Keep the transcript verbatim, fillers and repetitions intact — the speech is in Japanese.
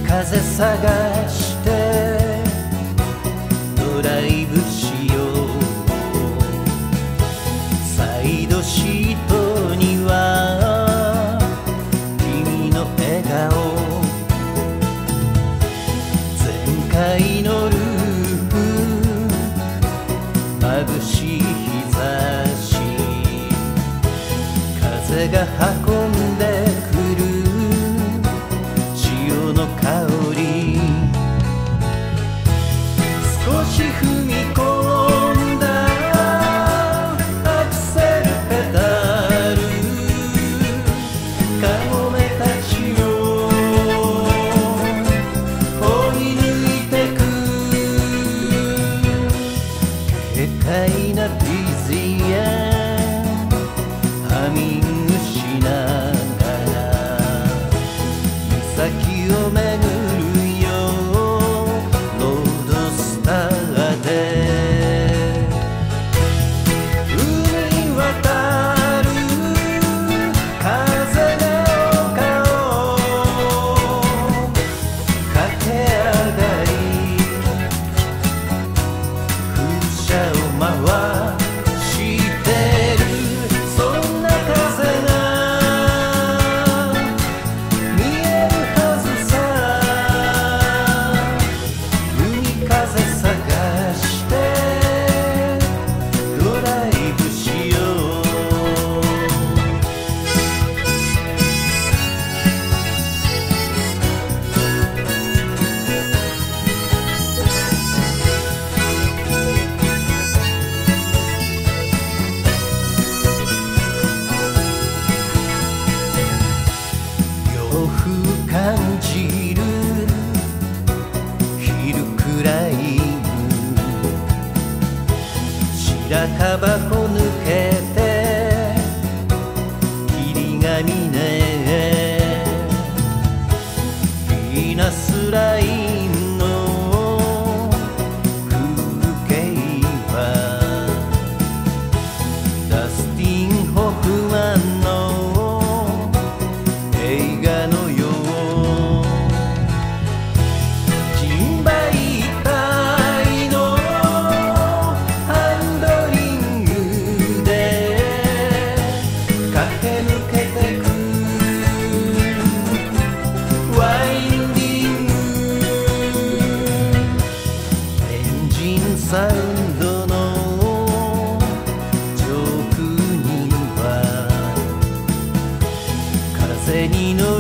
風探してドライブしよう。サイドシートには君の笑顔、前回のルーフ眩しい日差し、風が運んでくる潮の香り、少し踏み込んだアクセルペダル、カモメたちを追い抜いてく。軽快なビジアンハミングしながら岬を巡るよロードスターで、海渡る風の丘を駆け上がり、風車を回してる。そんな風が見えるはずさ。海風探してドライブしよう。洋風感じるヒルクライム、白樺湖抜けて霧ヶ峰へ、ヴィーナスラインの風景はダスティン・ホフマンの映画のよう、人売体のハンドリングで駆け抜けてく。ワインディングエンジンサウンドの上空には風に乗